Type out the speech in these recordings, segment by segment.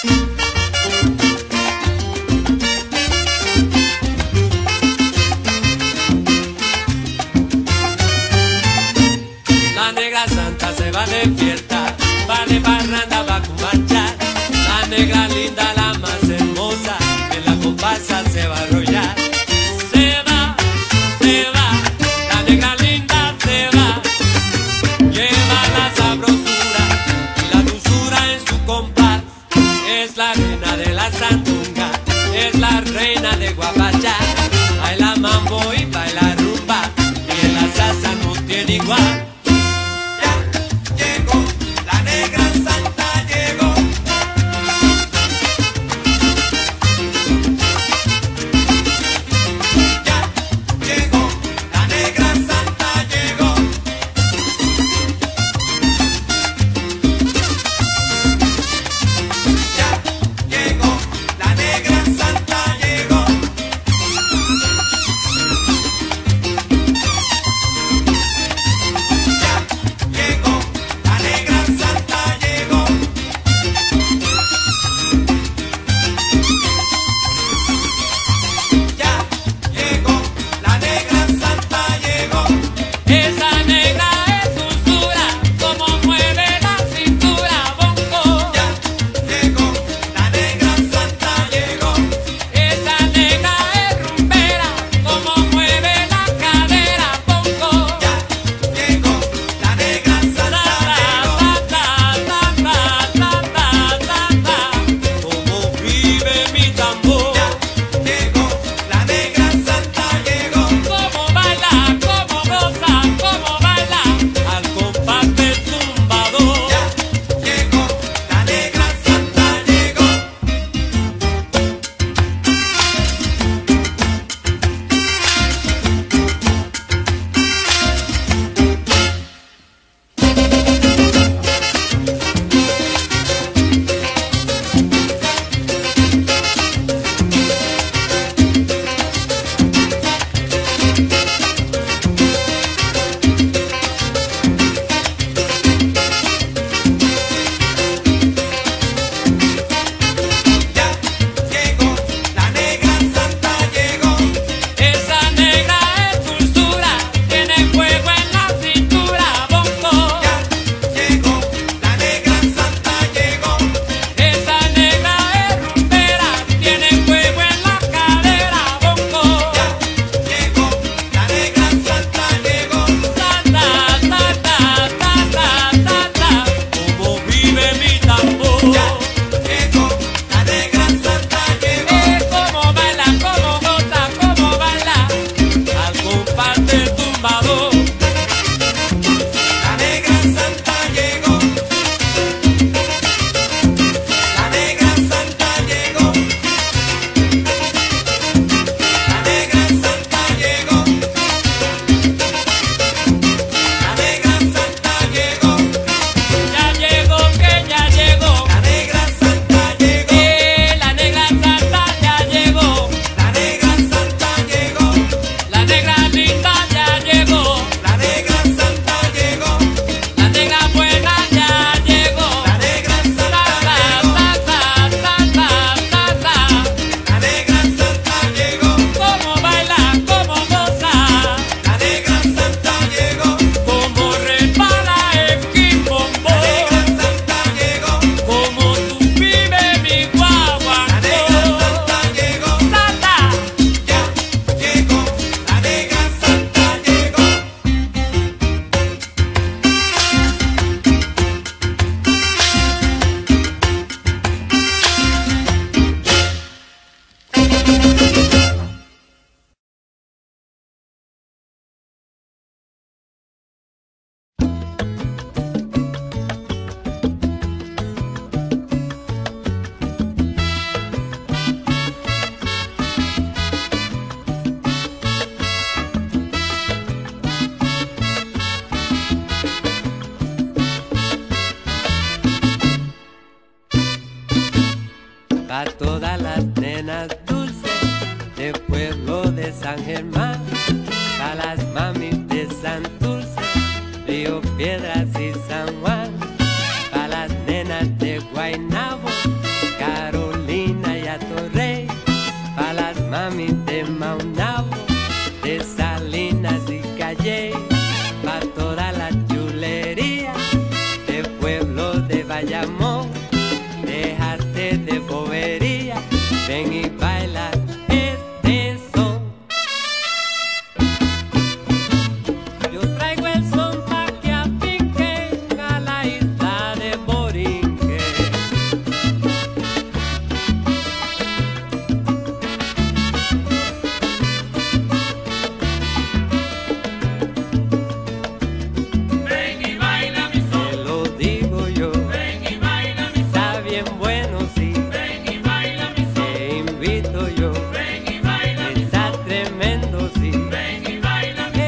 La negra santa se va de fiesta, va de parranda, va a cumachar. La negra linda, la más hermosa, en la comparsa se va a arrollar. Se va, la negra linda se va. Lleva la sabrosura y la dulzura en su compás. Es la reina de la sandunga, es la reina de Guapachá. Baila mambo y baila rumba, y en la salsa no tiene igual. Pa' todas las nenas dulces del pueblo de San Germán, pa' las mamis de Santurce, Río Piedras y San Juan, pa' las nenas de Guaynabo, Bayamón. Déjate de bobería, ven y baila este son. Yo traigo el son pa' que apiquen a la isla de Borinque. Ven y baila mi son. Te lo digo yo, Ven y baila mi son. está bien bueno, sí. Ven y baila mi son. Te invito yo, Ven y baila mi son. está tremendo, sí. Ven y baila mi son.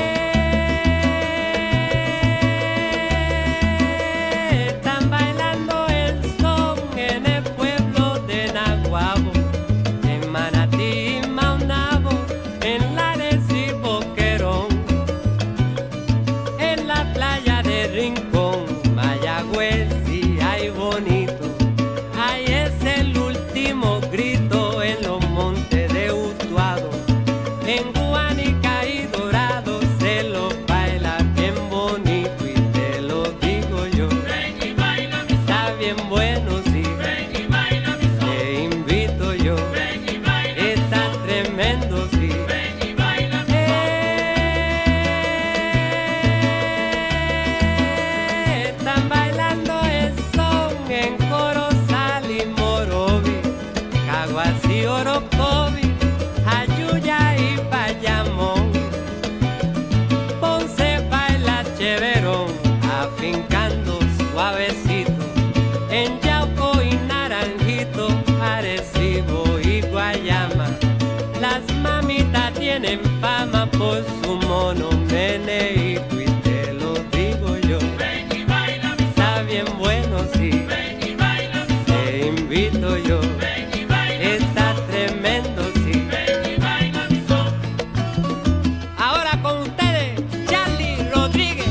Están bailando el son en el pueblo de Naguabo, en Manatí y Maunabo, en Lares y Boquerón, en la playa de Rincón, Mayagüez y ay bonito. Ay, es el último grito en los montes de Utuado, en Guánica y Dorado se lo baila bien bonito y te lo digo yo, Ven y baila mi son. está bien bueno, sí. Ven y baila mi son. Te invito yo, Ven y baila mi está son. tremendo, sí. Ven y baila mi son. Están bailando el son en Corozal y Morovi, Caguas y Orocovi, Ayuya y Bayamón. Ponce baila cheverón, afincando suavecito, en Yauco y Naranjito, Arecibo y Guayama. Las mamitas tienen fama por su mono meneíto y te lo digo yo, Ven y baila mi son. está bien bueno, sí. Ven y baila mi son. Te invito yo, Ven y baila mi son. está tremendo, sí. Ven y baila mi son. Ahora con ustedes, Charlie Rodríguez.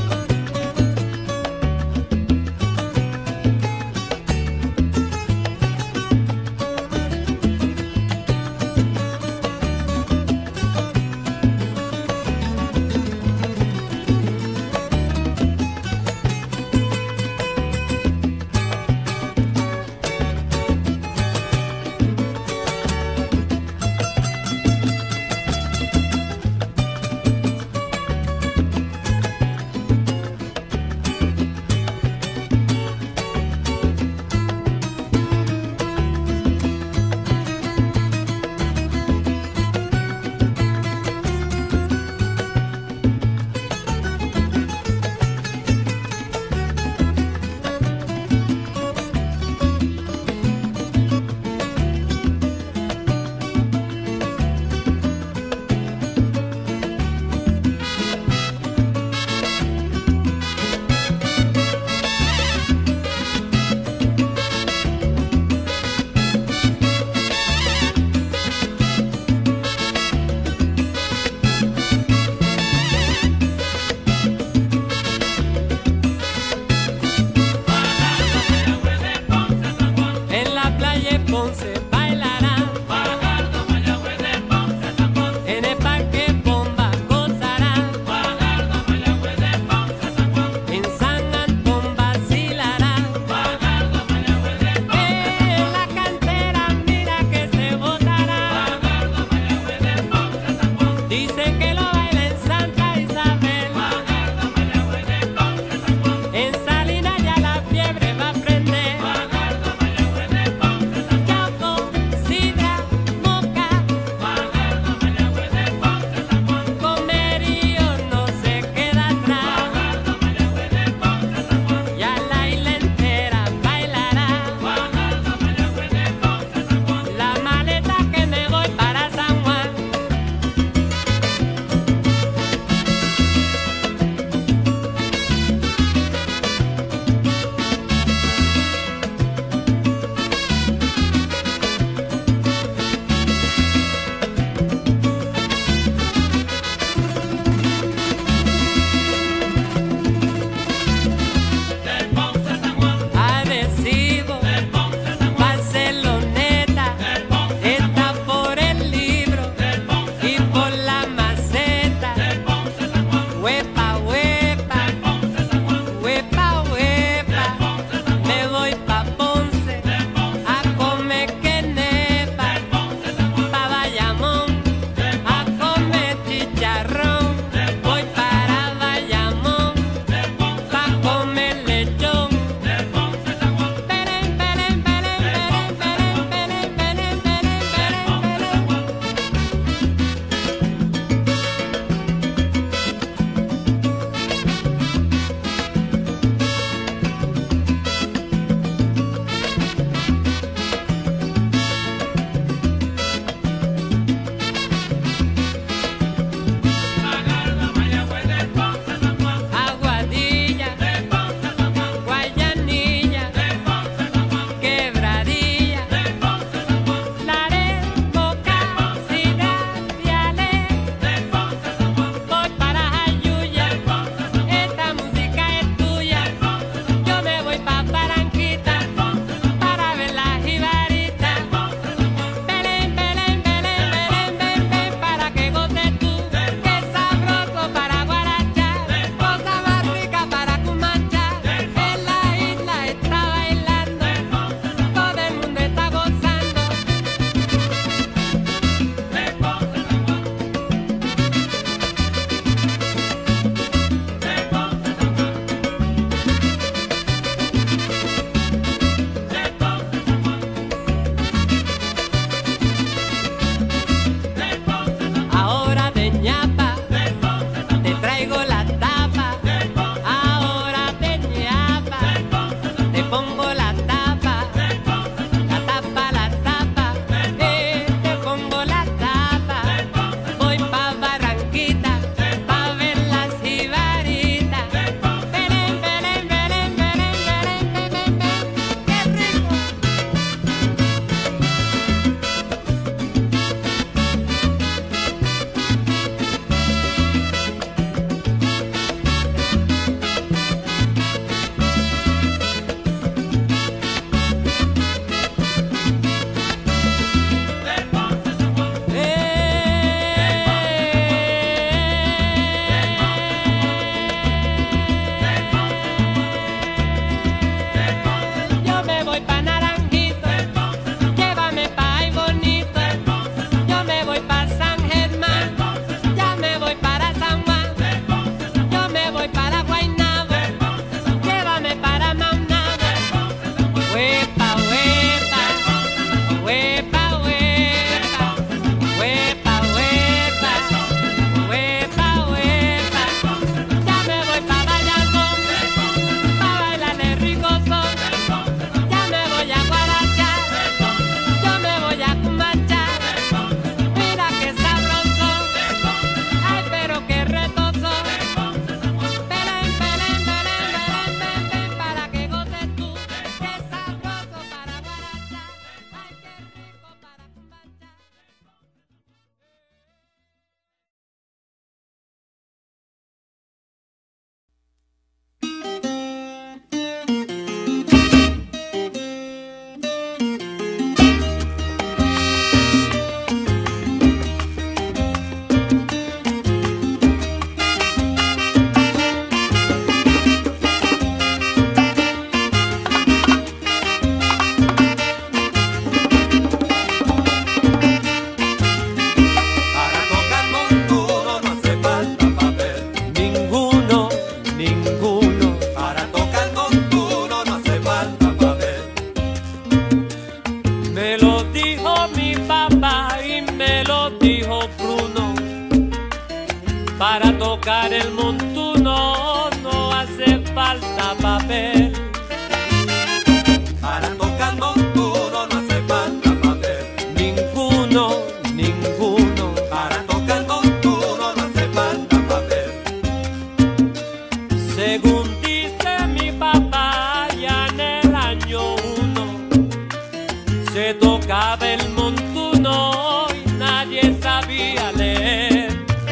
Se tocaba el montuno y nadie sabía leer.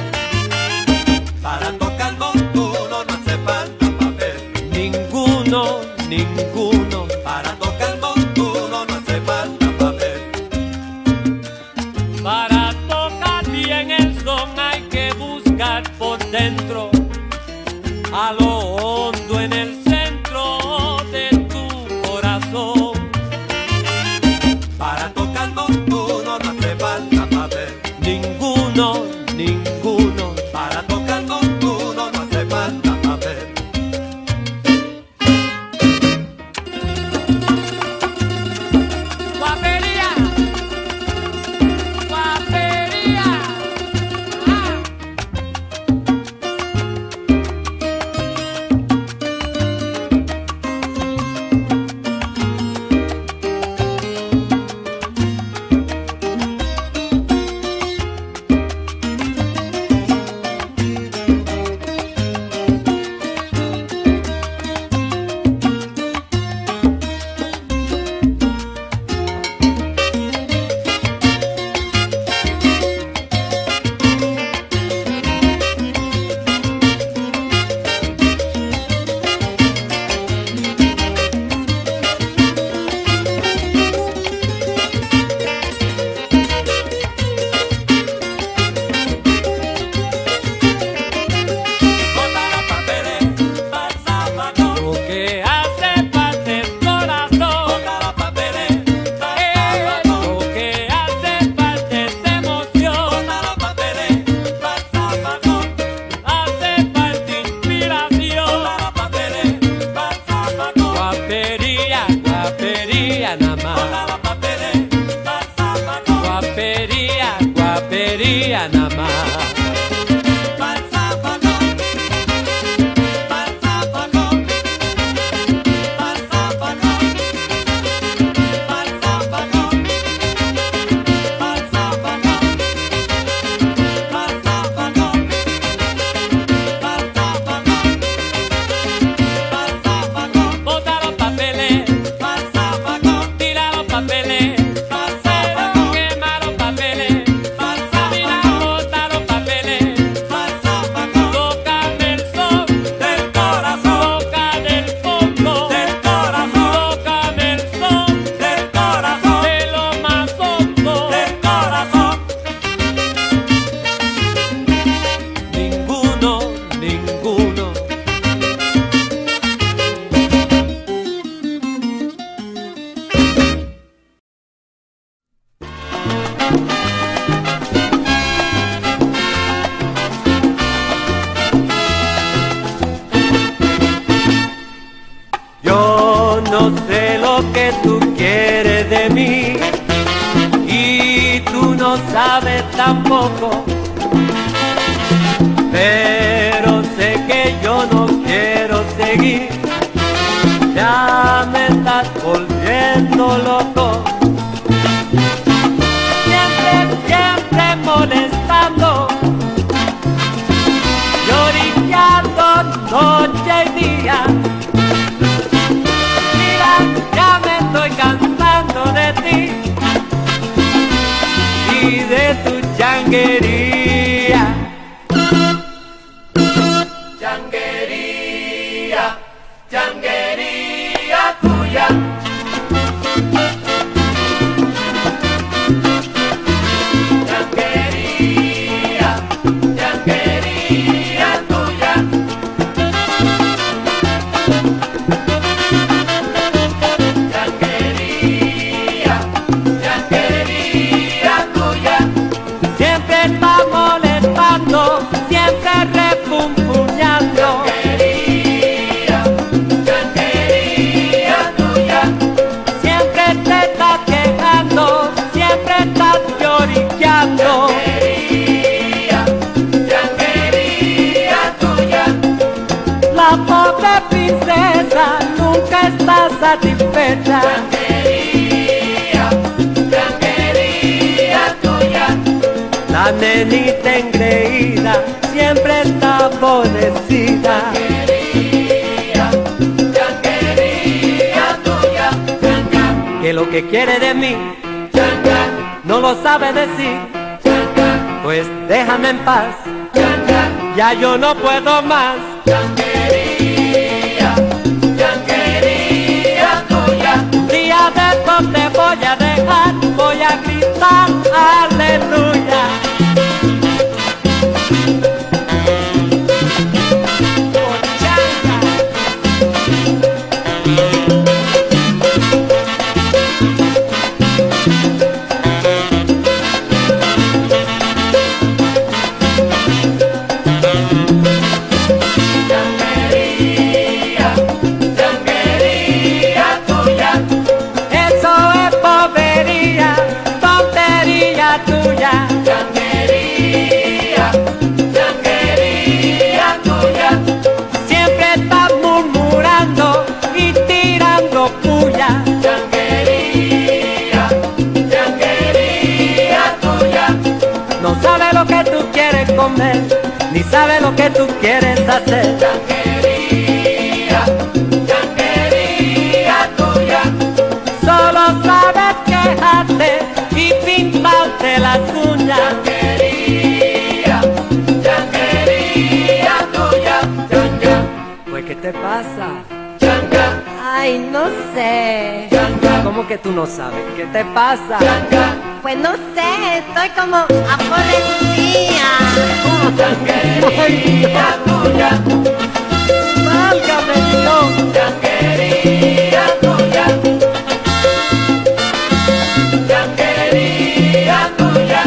Para tocar montuno no hace falta papel. Ninguno, ninguno. Para tocar montuno no hace falta papel. Para tocar bien el son hay que buscar por dentro, a lo hondo en el centro de tu corazón. Para tocar montuno no hace falta papel. Ninguno, ninguno. Para tocar montuno no hace falta papel. Guapería, guapería. Guapería nada más. No sé lo que tú quieres de mí y tú no sabes tampoco, pero sé que yo no quiero seguir. Ya me estás volviendo loco, siempre molestando, lloriqueando noche y día. Ya me estoy cansando de ti y de tu changuería. Changuería, changuería tuya. Changuería, changuería tuya. Siempre refunfuñando. Changuería tuya. Siempre te estás quejando, siempre estás lloriqueando. Changuería tuya. La pobre princesa nunca está satisfecha. Changuería tuya. La nenita engreída siempre está aborrecida. Changuería tuya, que lo que quiere de mí no lo sabe decir. Pues déjame en paz, ya yo no puedo más. Llanquería, llanquería tuya. Día de esto te voy a dejar, voy a gritar aleluya. Ni sabe lo que tú quieres hacer. Llanquería, llanquería tuya. Solo sabes quejarte y pintarte las uñas. Llanquería, llanquería tuya. Changa, Pues ¿qué te pasa? changa, Ay, no sé. changa, ¿Cómo que tú no sabes? ¿Qué te pasa? changa. Pues no sé, estoy como aborrecida. Llanquería tuya. ¡Válgame Dios! Llanquería tuya. Llanquería tuya.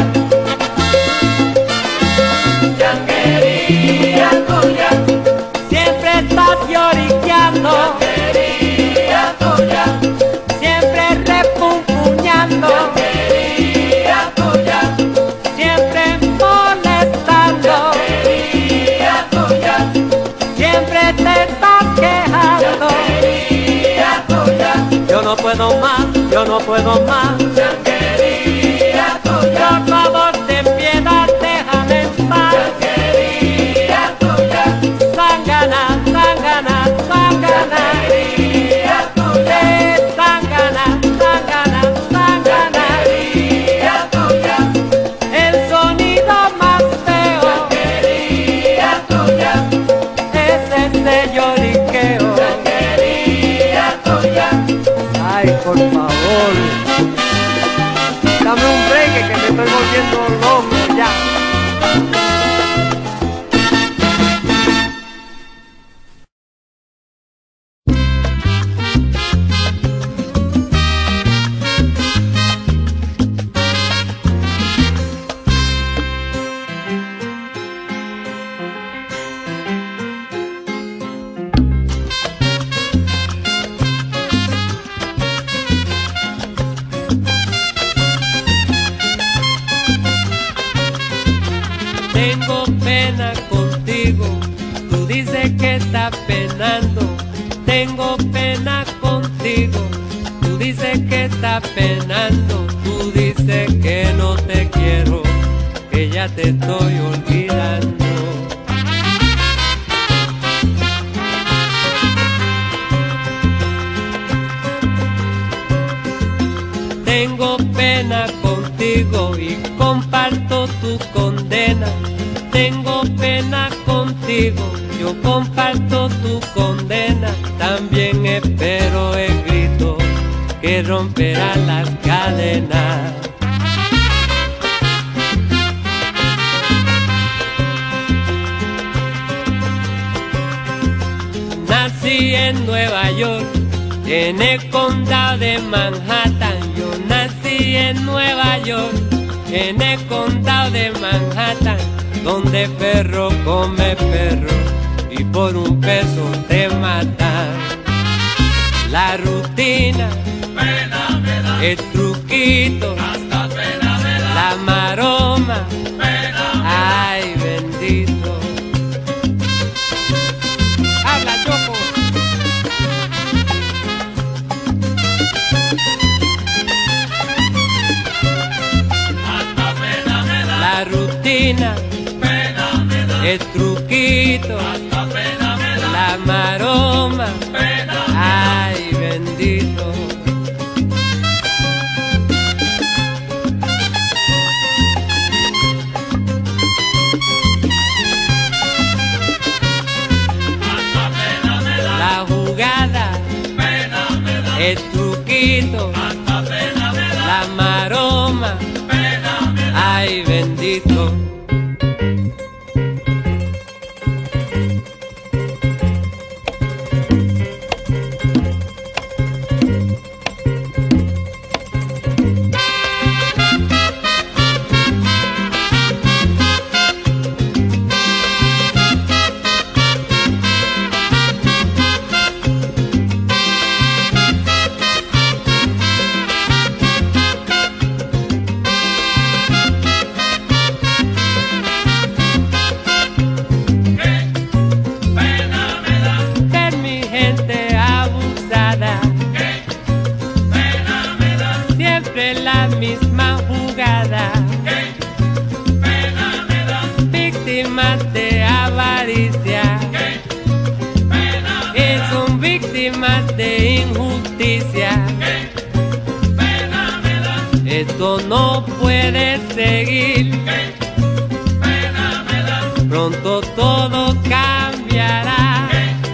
Llanquería tuya. Siempre estás lloriqueando, Llanquería tuya. siempre refunfuñando, Llanquería tuya. siempre molestando, Llanquería tuya. siempre te estás quejando. Llanquería tuya. Yo no puedo más, yo no puedo más. Llanquería tuya. Por favor, ten piedad, déjame en paz. Llanquería tuya. Zángana, zángana, zángana. Llanquería tuya. Zángana, zángana, zángana. Llanquería tuya. El sonido más feo Llanquería tuya. es ese lloriqueo. Llanquería tuya. Ay, por favor, dame un break que me estoy volviendo loco ya. Tengo pena contigo, tú dices que estás penando. Tengo pena contigo, tú dices que estás penando. Tú dices que no te quiero, que ya te estoy olvidando. Tengo pena contigo y comparto tu condena. Tengo pena contigo, yo comparto tu condena. También espero el grito que romperá las cadenas. Nací en Nueva York, en el condado de Manhattan. Yo nací en Nueva York, en el condado de Manhattan, donde perro come perro y por un peso te matan. La rutina, Pena me da. el truquito, Hasta pena me da. la maroma, Pena me da. ay bendito. Habla Choco. Hasta pena me da. La rutina, Pena me da. el truquito, Hasta pena me da. la maroma, Pena. ay bendito. ay bendito. De injusticia, esto no puede seguir. Pronto todo cambiará.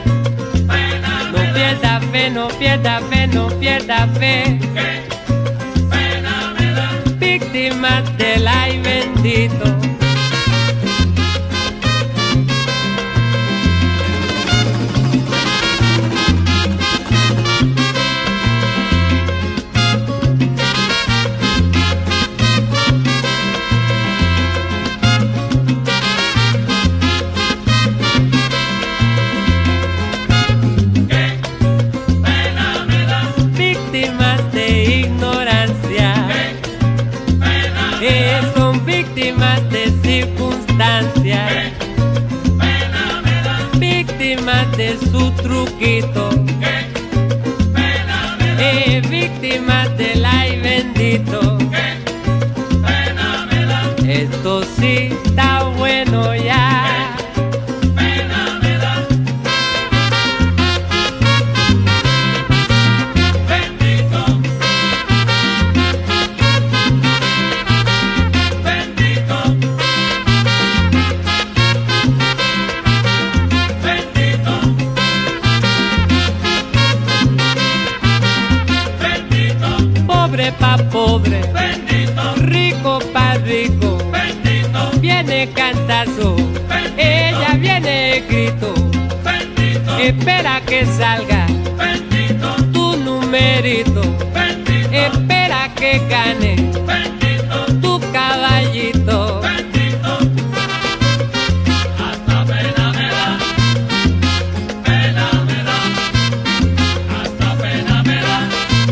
No pierda fe, no pierda fe, no pierda fe. Víctimas del ay bendito. Son víctimas de circunstancias, víctimas de su truquito, víctimas del ay bendito. Esto sí está bueno ya. Pa pobre, bendito. Rico pa rico, bendito. Viene cantazo, bendito. Ella viene grito, bendito. Espera que salga, bendito. Tu numerito, bendito. Espera que gane, bendito. Tu caballito, bendito. Hasta pena me da, pena me da, hasta pena me da.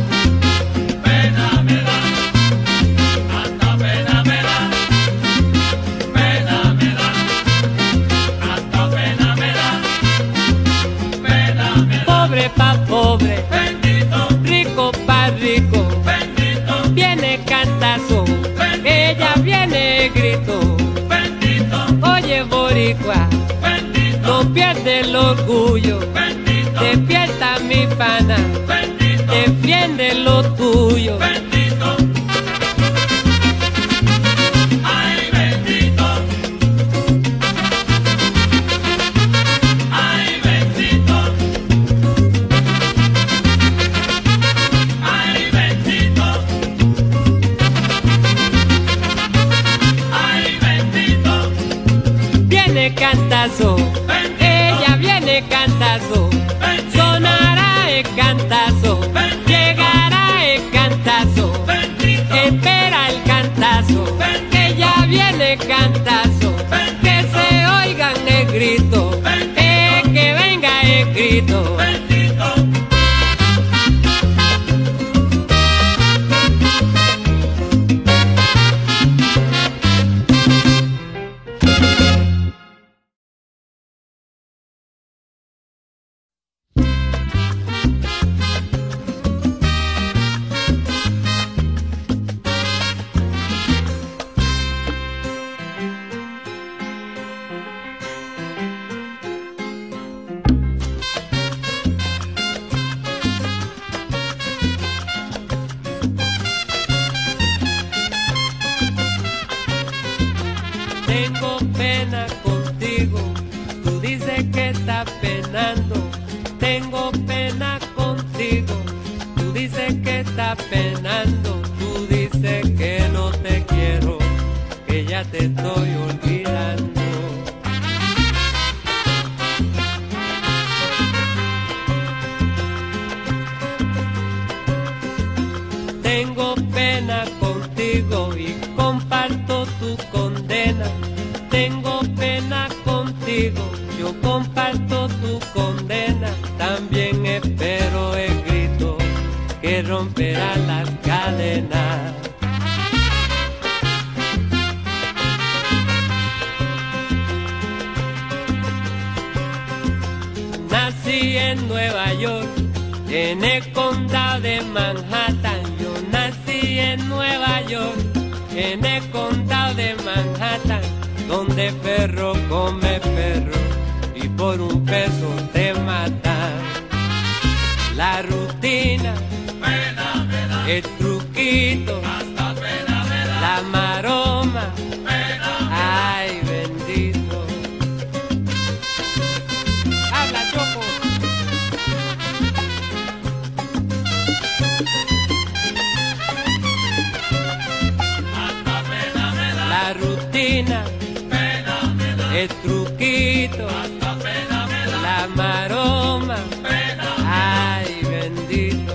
Pobre pa pobre, bendito. Rico pa rico, bendito. Viene cantazo, bendito. Ella viene grito, bendito. Oye boricua, bendito. No pierde el orgullo, bendito. Despierta mi pana, bendito. Defiende lo tuyo, bendito. Ay bendito. Ay bendito. Cantazo, bendito. Ella viene cantazo, bendito. Sonará el cantazo, bendito. Llegará el cantazo, bendito. Espera el cantazo, bendito. Ella viene cantazo, bendito. Que se oigan el grito, que venga el grito, bendito. Tengo pena contigo, tú dices que estás penando. Tengo pena contigo, tú dices que estás penando. Tú dices que no te quiero, te estoy olvidando. Tengo pena contigo y comparto tu condena. Tengo pena contigo, yo comparto tu condena. También espero el grito que romperá las cadenas. Nací en Nueva York, en el condado de Manhattan. Yo nací en Nueva York, en el condado de Manhattan, donde perro come perro y por un peso te matan. La rutina, Pena me da, el truquito, hasta pena me da, la maroma, pena me ay bendito. Habla Choco. hasta pena me da, La rutina, pena me da, el truquito, hasta pena me da, la maroma, pena ay bendito.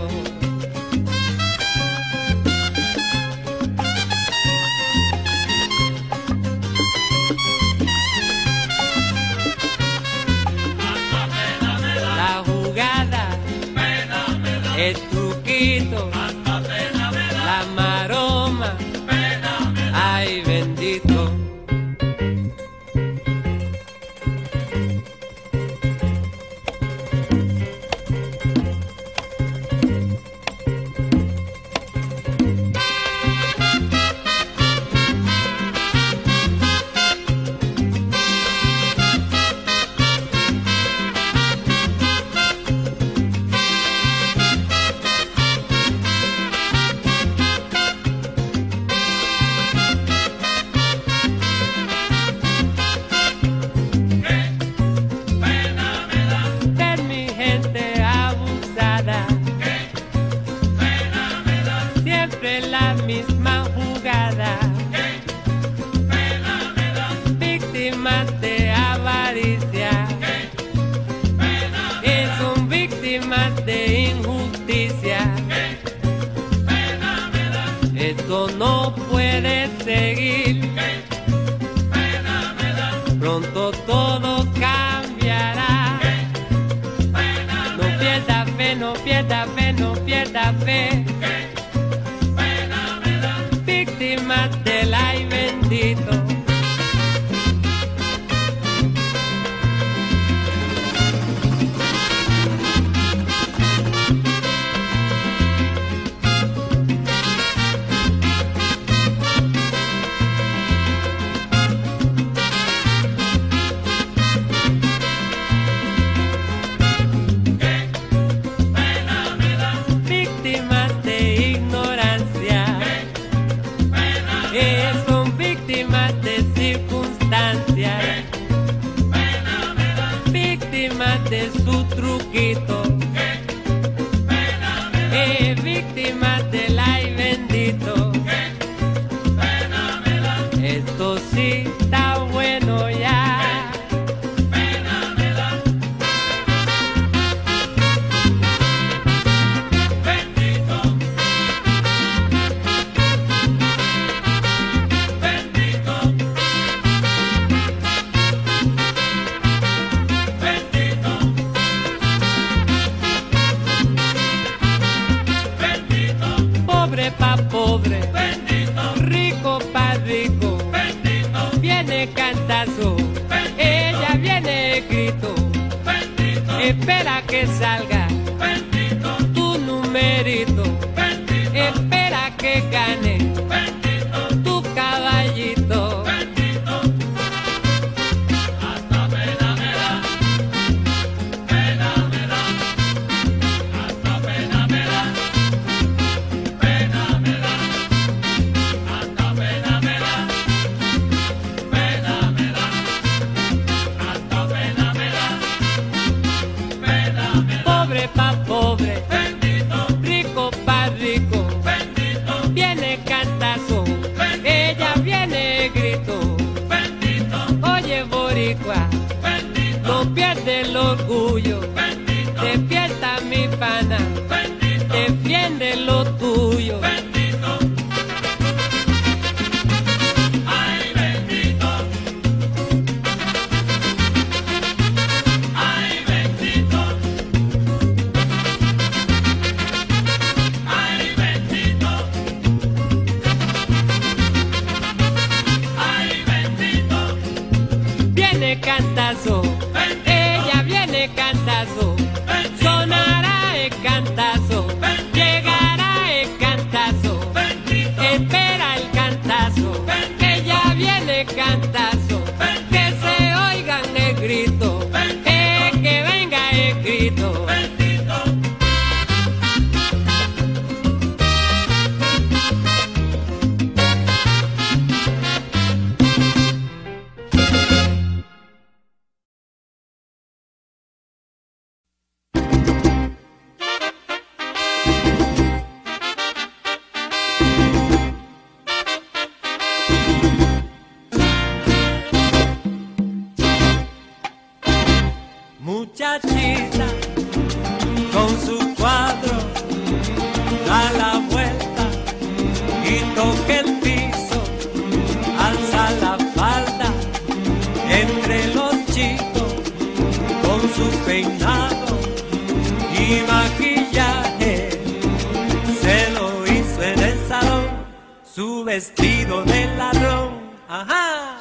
hasta pena me da, La jugada, pena me da, el truquito, hasta pena me da, la maroma, pena me da. ay bendito. Ver mi gente abusada, siempre la misma jugada, víctimas de avaricia, y son víctimas de injusticia. Esto no puede seguir, pronto todo cambiará. No pierda fe, no pierda fe, no pierda fe. Víctimas del ay bendito. Víctimas de ignorancia, son víctimas de circunstancias, víctimas de su truquito, víctimas del ay bendito. Esto sí está bueno ya. Pobre pa' pobre, rico pa' rico, viene cantazo, ella viene grito, espera que salga tu numerito, espera que gane tu caballito. Hasta pena me da, pena me da, hasta pena me da, pena me da, hasta pena me da, pena me da, hasta pena me da, pena me da. Pobre pa' pobre, Bendito, rico pa' rico, bendito, viene tuyo. Bendito. Ay, bendito. Ay, bendito. Ay, bendito. Ay, bendito. Viene cantazo, Bendito. ella viene cantazo, Bendito. sonará el cantazo, Bendito. llegará el cantazo, Bendito. espera el cantazo, que ya viene el cantazo, que se oigan el grito, que venga el grito. Bendito. Muchachita con su cuadro da la vuelta y toca el piso, alza la falda entre los chicos con su peinado y maquillaje. Se lo hizo en el salón, su vestido de ladrón. Ajá.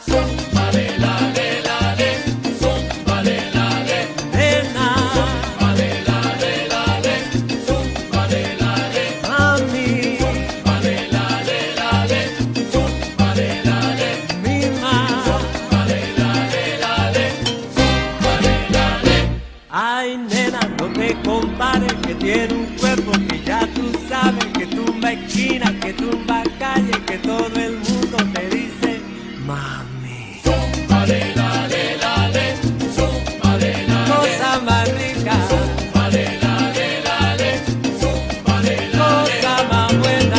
Ay, nena, no te compares, que tiene un cuerpo que ya tú sabes, que tumba esquina, que tumba calle, que todo el mundo te dice, mami. Cosa más rica, cosa más buena.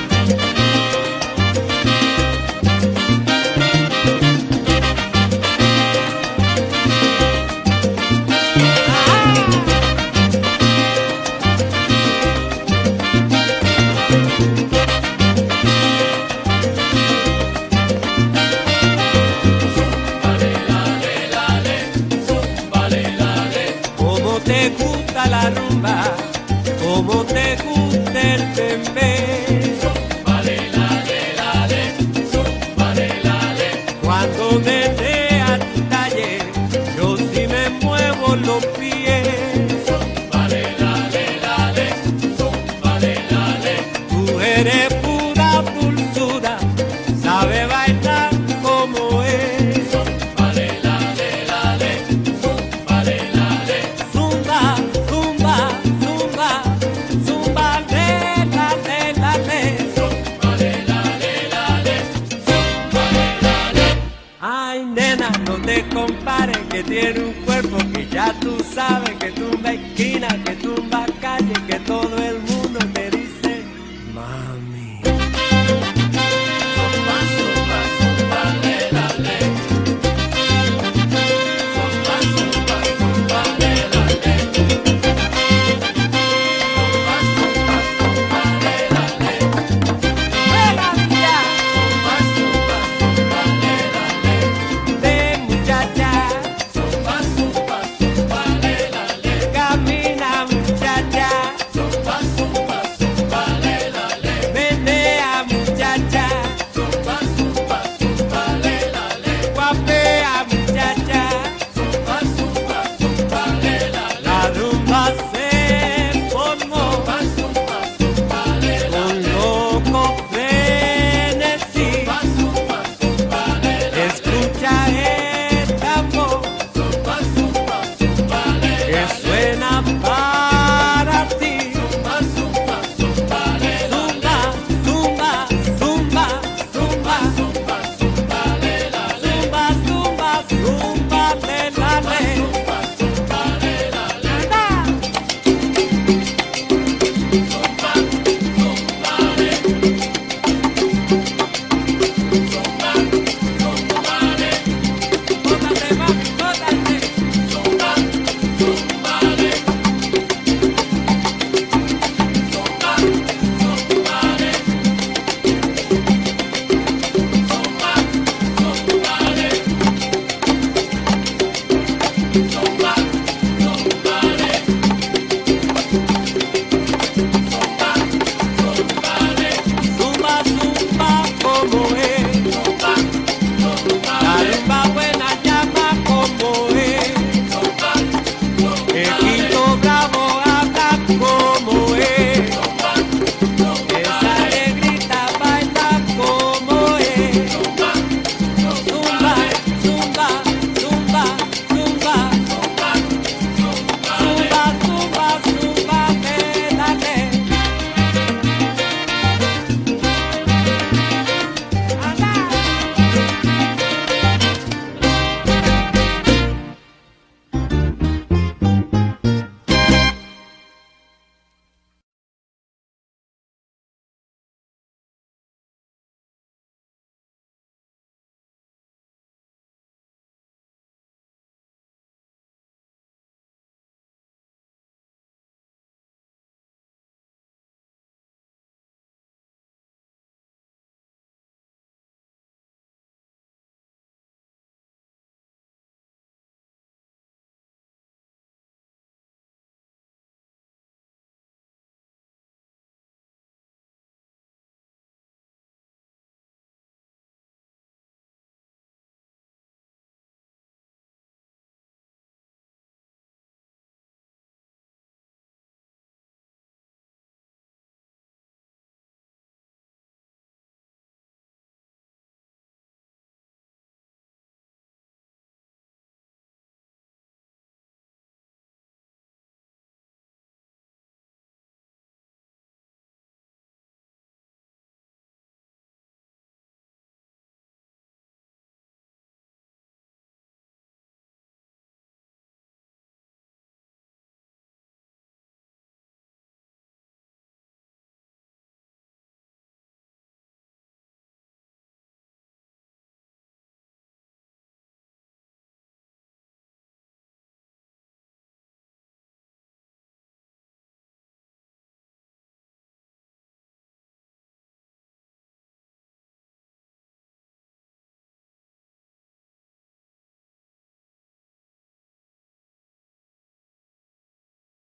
Como te gusta la rumba, como te gusta el tembe. Cuando menea tu talle, yo sí me muevo los pies. Tú eres pura dulzura, sabe bailar como es. Zumba, zumba, zumba, zumba, le. Ay, nena, no te compares, que tiene un cuerpo que ya tú sabes, que tumba esquina, que tumba calle, que todo el mundo te dice, mami.